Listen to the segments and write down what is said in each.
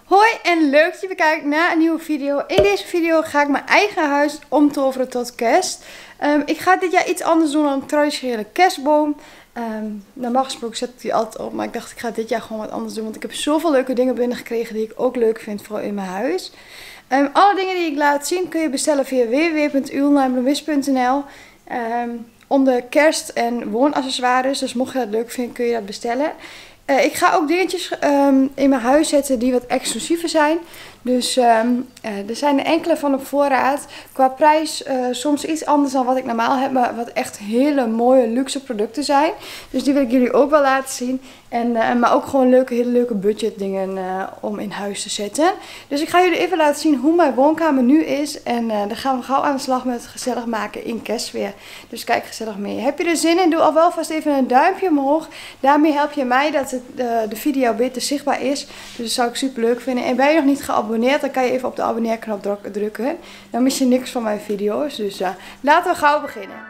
Hoi en leuk dat je weer kijkt naar een nieuwe video. In deze video ga ik mijn eigen huis omtoveren tot kerst. Ik ga dit jaar iets anders doen dan een traditionele kerstboom. Normaal gesproken zet ik die altijd op, maar ik dacht ik ga dit jaar gewoon wat anders doen. Want ik heb zoveel leuke dingen binnengekregen die ik ook leuk vind voor in mijn huis. Alle dingen die ik laat zien kun je bestellen via www.uwonlinebloemist.nl onder kerst- en woonaccessoires. Dus mocht je dat leuk vinden kun je dat bestellen. Ik ga ook dingetjes in mijn huis zetten die wat exclusiever zijn. Dus er zijn er enkele van op voorraad. Qua prijs soms iets anders dan wat ik normaal heb. Maar wat echt hele mooie luxe producten zijn. Dus die wil ik jullie ook wel laten zien. Maar ook gewoon hele leuke budget dingen om in huis te zetten. Dus ik ga jullie even laten zien hoe mijn woonkamer nu is. En dan gaan we gauw aan de slag met het gezellig maken in kerstsfeer. Dus kijk gezellig mee. Heb je er zin in? Doe al wel vast even een duimpje omhoog. Daarmee help je mij dat de video beter zichtbaar is. Dus dat zou ik super leuk vinden. En ben je nog niet geabonneerd, dan kan je even op de abonneerknop drukken. Dan mis je niks van mijn video's. Dus laten we gauw beginnen.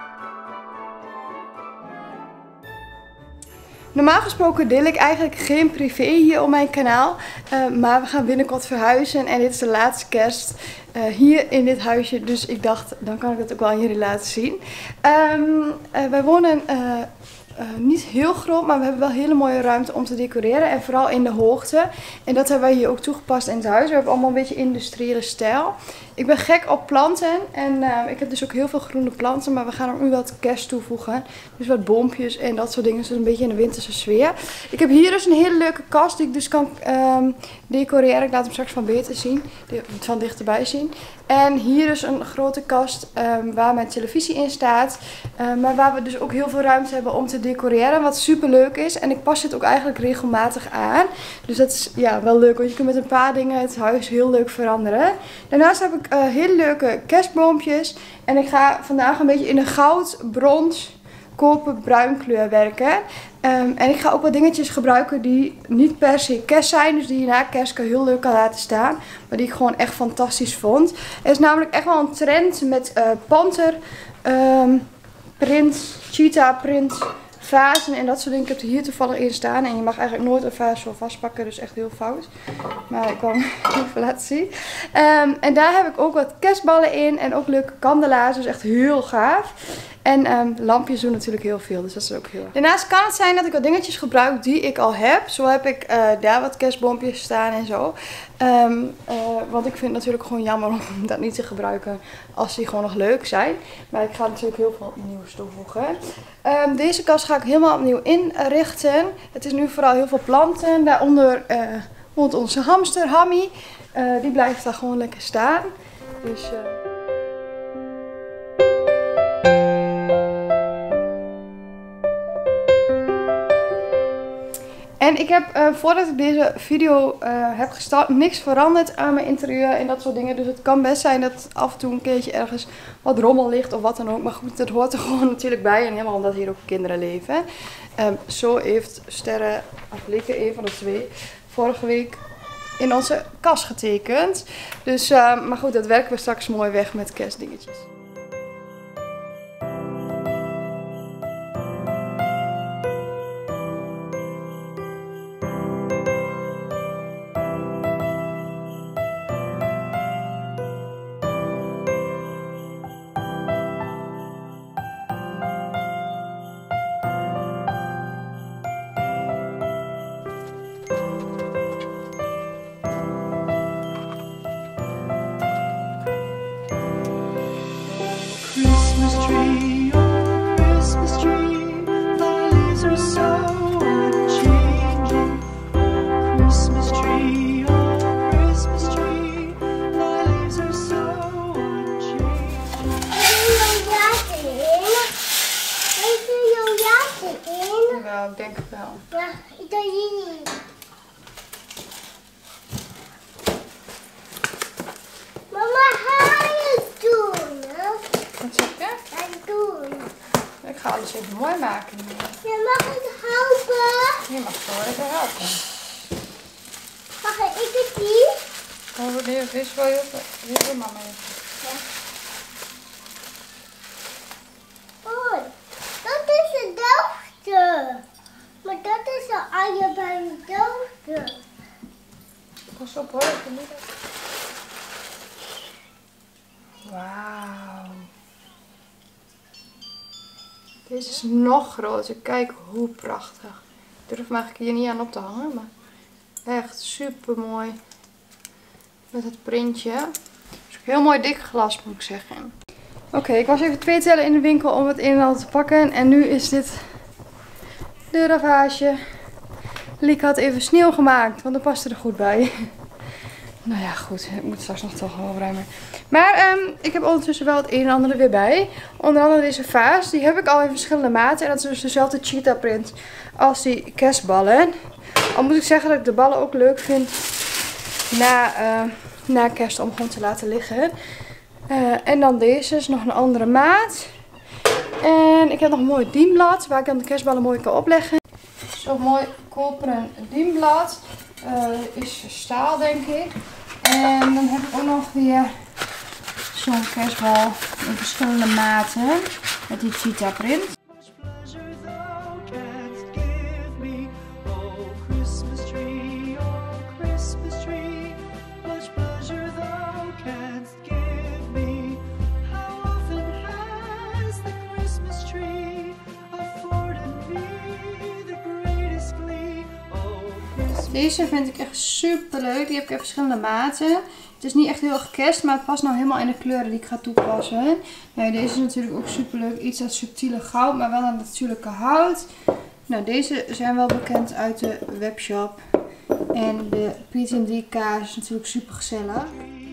Normaal gesproken deel ik eigenlijk geen privé hier op mijn kanaal. Maar we gaan binnenkort verhuizen en dit is de laatste kerst hier in dit huisje. Dus ik dacht, dan kan ik het ook wel aan jullie laten zien. Wij wonen niet heel groot, maar we hebben wel hele mooie ruimte om te decoreren. En vooral in de hoogte. En dat hebben wij hier ook toegepast in het huis. We hebben allemaal een beetje industriële stijl. Ik ben gek op planten. En ik heb dus ook heel veel groene planten. Maar we gaan ook nu wat kerst toevoegen. Dus wat boompjes en dat soort dingen. Dus een beetje in de winterse sfeer. Ik heb hier dus een hele leuke kast die ik dus kan decoreren. Ik laat hem straks van beter zien. Van dichterbij zien. En hier is een grote kast waar mijn televisie in staat. Maar waar we dus ook heel veel ruimte hebben om te decoreren. Wat super leuk is. En ik pas dit ook eigenlijk regelmatig aan. Dus dat is ja, wel leuk. Want je kunt met een paar dingen het huis heel leuk veranderen. Daarnaast heb ik hele leuke kerstboompjes. En ik ga vandaag een beetje in een goud, brons, koper, bruin kleur werken. En ik ga ook wat dingetjes gebruiken die niet per se kerst zijn. Dus die je na kerst heel leuk kan laten staan. Maar die ik gewoon echt fantastisch vond. Er is namelijk echt wel een trend met panter, print, cheetah print, vazen en dat soort dingen. Ik heb er hier toevallig in staan. En je mag eigenlijk nooit een vaas zo vastpakken. Dus echt heel fout. Maar ik kan het even laten zien. En daar heb ik ook wat kerstballen in. En ook leuke kandelaars. Dus echt heel gaaf. En lampjes doen natuurlijk heel veel. Dus dat is ook heel erg. Daarnaast kan het zijn dat ik wat dingetjes gebruik die ik al heb. Zo heb ik daar wat kerstboompjes staan en zo. Want ik vind het natuurlijk gewoon jammer om dat niet te gebruiken als die gewoon nog leuk zijn. Maar ik ga natuurlijk heel veel nieuws toevoegen. Deze kast ga ik helemaal opnieuw inrichten. Het is nu vooral heel veel planten. Daaronder woont onze hamster Hammy. Die blijft daar gewoon lekker staan. Dus... En ik heb, voordat ik deze video heb gestart, niks veranderd aan mijn interieur en dat soort dingen. Dus het kan best zijn dat af en toe een keertje ergens wat rommel ligt of wat dan ook. Maar goed, dat hoort er gewoon natuurlijk bij. En helemaal omdat hier ook kinderen leven. Zo heeft Sterre, of Lieke, een van de twee, vorige week in onze kast getekend. Dus, maar goed, dat werken we straks mooi weg met kerstdingetjes. Ja, ik denk het wel. Ja, ik doe hier niet. Mama, ga je doen? Wat zeg je? Ga je doen? Ik ga alles even mooi maken. Ja, mag ik helpen? Je mag gewoon even helpen. Mag ik het niet? Oh, dit is wel heel mama even. Ja. Oh, dat is de doofste. Maar dat is de allebei de doofste. Pas op hoor, ik niet. Wauw. Deze is nog groter. Kijk hoe prachtig. Ik durf me eigenlijk hier niet aan op te hangen, maar echt super mooi. Met het printje. Dus heel mooi dik glas moet ik zeggen. Oké, ik was even 2 tellen in de winkel om het een en ander te pakken. En nu is dit de ravage. Lieke had even sneeuw gemaakt, want dat paste er goed bij. Nou ja, goed. Ik moet straks nog toch wel opruimen. Maar ik heb ondertussen wel het een en ander er weer bij. Onder andere deze vaas. Die heb ik al in verschillende maten. En dat is dus dezelfde cheetah print als die kerstballen. Al moet ik zeggen dat ik de ballen ook leuk vind na kerst om gewoon te laten liggen. En dan deze is nog een andere maat. En ik heb nog een mooi dienblad waar ik dan de kerstballen mooi kan opleggen. Zo'n mooi koperen dienblad. Is staal denk ik. En dan heb ik ook nog weer zo'n kerstbal in verschillende maten. Met die cheetah print. Deze vind ik echt super leuk. Die heb ik in verschillende maten. Het is niet echt heel erg kerst, maar het past nou helemaal in de kleuren die ik ga toepassen. Ja, deze is natuurlijk ook super leuk. Iets dat subtiele goud, maar wel een natuurlijke hout. Nou, deze zijn wel bekend uit de webshop. En de Piet & D kaas is natuurlijk super gezellig.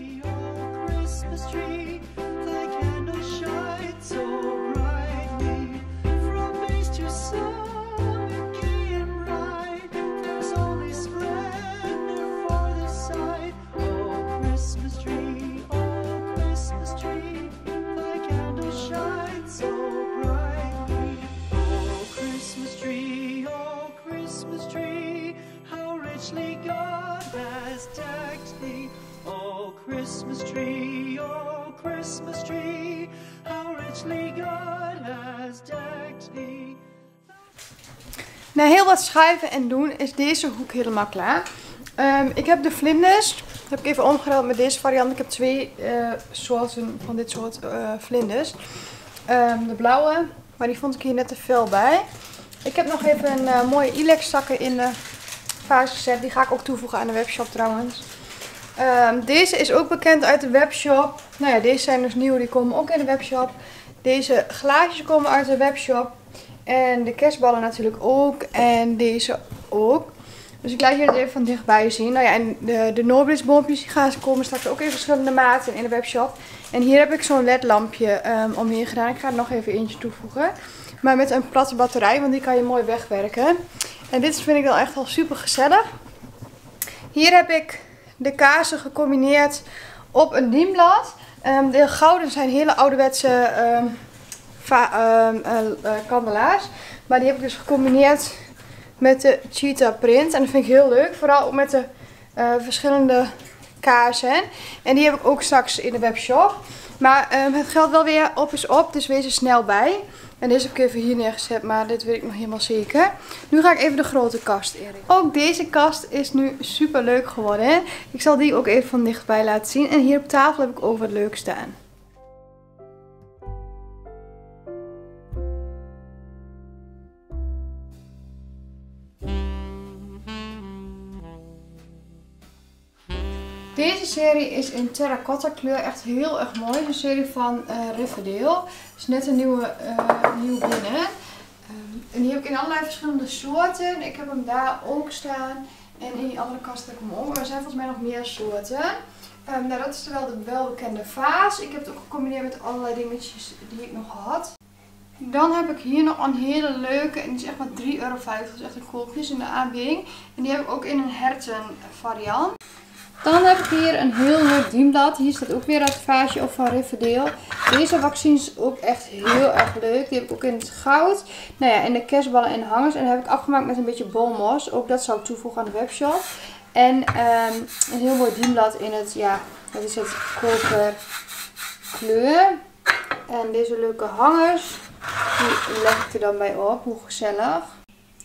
Christmas tree, oh Christmas tree, how richly God has decked thee. Na heel wat schuiven en doen is deze hoek helemaal klaar. Ik heb de vlinders, heb ik even omgeruild met deze variant. Ik heb 2 soorten van dit soort vlinders. De blauwe, maar die vond ik hier net te veel bij. Ik heb nog even een mooie ilex zakken in de vaas gezet. Die ga ik ook toevoegen aan de webshop trouwens. Deze is ook bekend uit de webshop. Nou ja, deze zijn dus nieuw, die komen ook in de webshop. Deze glaasjes komen uit de webshop. En de kerstballen natuurlijk ook. En deze ook. Dus ik laat jullie het even van dichtbij zien. Nou ja, en de Noorblitzboompjes die komen straks ook in verschillende maten in de webshop. En hier heb ik zo'n ledlampje omheen gedaan. Ik ga er nog even eentje toevoegen. Maar met een platte batterij, want die kan je mooi wegwerken. En dit vind ik dan echt al super gezellig. Hier heb ik de kaarsen gecombineerd op een dienblad. De gouden zijn hele ouderwetse kandelaars. Maar die heb ik dus gecombineerd met de cheetah print. En dat vind ik heel leuk. Vooral ook met de verschillende kaarsen. En die heb ik ook straks in de webshop. Maar het geldt wel weer op is op. Dus wees er snel bij. En deze heb ik even hier neergezet, maar dit weet ik nog helemaal zeker. Nu ga ik even de grote kast in. Ook deze kast is nu super leuk geworden. Ik zal die ook even van dichtbij laten zien. En hier op tafel heb ik ook wat leuk staan. Deze serie is in terracotta kleur, echt heel erg mooi. Het is een serie van Riverdale. Het is net een nieuw binnen. En die heb ik in allerlei verschillende soorten. Ik heb hem daar ook staan. En in die andere kast heb ik hem ook. Maar er zijn volgens mij nog meer soorten. Nou, dat is wel de welbekende vaas. Ik heb het ook gecombineerd met allerlei dingetjes die ik nog had. Dan heb ik hier nog een hele leuke. En die is echt maar €3,50. Dat is echt een koopjes in de aanbieding. En die heb ik ook in een herten variant. Dan heb ik hier een heel leuk dienblad. Hier staat ook weer het vaasje op van Riverdale. Deze vaccins is ook echt heel erg leuk. Die heb ik ook in het goud. Nou ja, en de kerstballen en hangers. En dat heb ik afgemaakt met een beetje bolmos. Ook dat zou ik toevoegen aan de webshop. En een heel mooi dienblad in het, ja, wat is het, koper kleur. En deze leuke hangers, die leg ik er dan bij op. Hoe gezellig.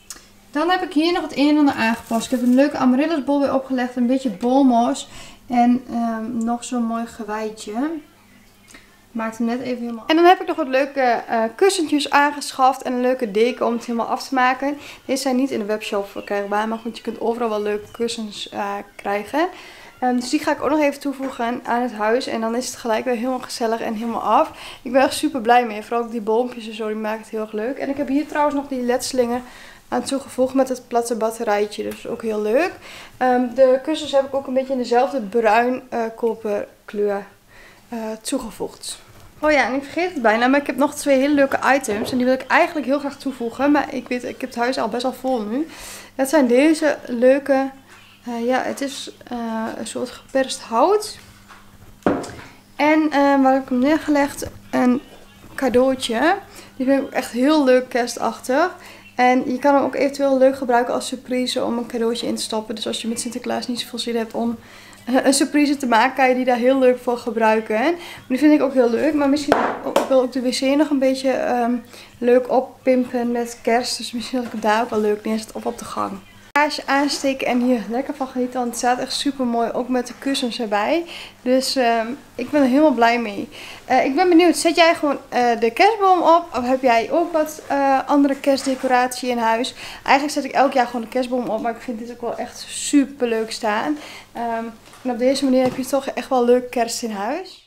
Dan heb ik hier nog het een en ander aangepast. Ik heb een leuke amaryllisbol weer opgelegd, een beetje bolmos en nog zo'n mooi gewijtje. Maakt hem net even helemaal. En dan heb ik nog wat leuke kussentjes aangeschaft en een leuke deken om het helemaal af te maken. Deze zijn niet in de webshop verkrijgbaar, maar goed, je kunt overal wel leuke kussens krijgen. Dus die ga ik ook nog even toevoegen aan het huis. En dan is het gelijk weer helemaal gezellig en helemaal af. Ik ben echt super blij mee. Vooral ook die boompjes en zo, die maken het heel erg leuk. En ik heb hier trouwens nog die ledslingen aan toegevoegd met het platte batterijtje. Dus ook heel leuk. De kussens heb ik ook een beetje in dezelfde bruin koperkleur toegevoegd. Oh ja, en ik vergeet het bijna, maar ik heb nog 2 hele leuke items. En die wil ik eigenlijk heel graag toevoegen. Maar ik weet, ik heb het huis al best wel vol nu. Dat zijn deze leuke... ja, het is een soort geperst hout. En waar heb ik hem neergelegd? Een cadeautje. Die vind ik ook echt heel leuk kerstachtig. En je kan hem ook eventueel leuk gebruiken als surprise om een cadeautje in te stappen. Dus als je met Sinterklaas niet zoveel zin hebt om een surprise te maken, kan je die daar heel leuk voor gebruiken. Maar die vind ik ook heel leuk. Maar misschien wil ik de wc nog een beetje leuk oppimpen met kerst. Dus misschien dat ik hem daar ook wel leuk neerzet of op de gang. Aansteken en hier lekker van genieten, want het staat echt super mooi, ook met de kussens erbij. Dus ik ben er helemaal blij mee. Ik ben benieuwd, zet jij gewoon de kerstboom op of heb jij ook wat andere kerstdecoratie in huis? Eigenlijk zet ik elk jaar gewoon de kerstboom op, maar ik vind dit ook wel echt super leuk staan. En op deze manier heb je toch echt wel leuk kerst in huis.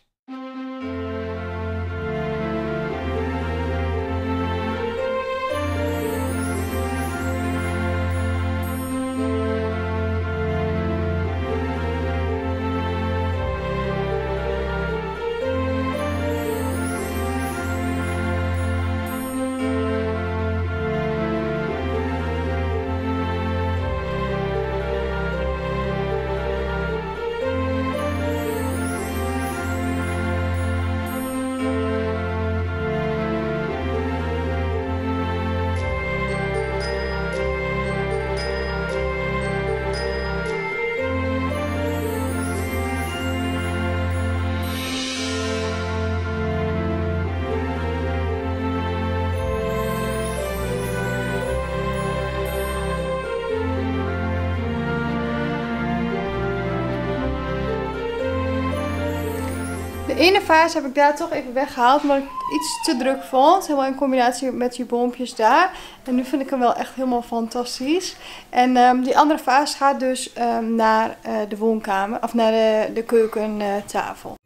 De ene vaas heb ik daar toch even weggehaald, omdat ik het iets te druk vond. Helemaal in combinatie met die boompjes daar. En nu vind ik hem wel echt helemaal fantastisch. En die andere vaas gaat dus naar de woonkamer, of naar de keukentafel.